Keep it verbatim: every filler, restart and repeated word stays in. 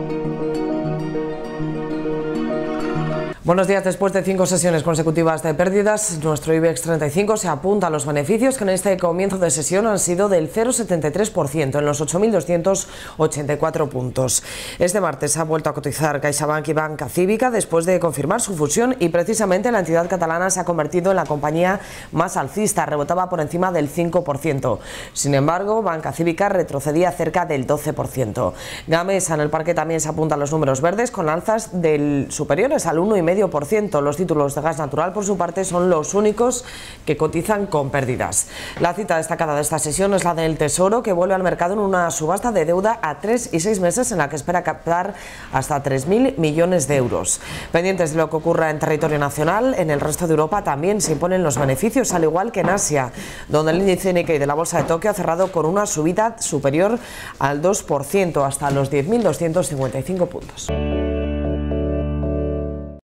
Buenos días. Después de cinco sesiones consecutivas de pérdidas, nuestro IBEX treinta y cinco se apunta a los beneficios que en este comienzo de sesión han sido del cero coma setenta y tres por ciento en los ocho mil doscientos ochenta y cuatro puntos. Este martes ha vuelto a cotizar CaixaBank y Banca Cívica después de confirmar su fusión y precisamente la entidad catalana se ha convertido en la compañía más alcista, rebotaba por encima del cinco por ciento. Sin embargo, Banca Cívica retrocedía cerca del doce por ciento. Gamesa en el parque también se apunta a los números verdes con alzas del superiores al uno coma cinco por ciento. Los títulos de gas natural, por su parte, son los únicos que cotizan con pérdidas. La cita destacada de esta sesión es la del Tesoro, que vuelve al mercado en una subasta de deuda a tres y seis meses en la que espera captar hasta tres mil millones de euros. Pendientes de lo que ocurra en territorio nacional, en el resto de Europa también se imponen los beneficios, al igual que en Asia, donde el índice Nikkei de la bolsa de Tokio ha cerrado con una subida superior al dos por ciento hasta los diez mil doscientos cincuenta y cinco puntos.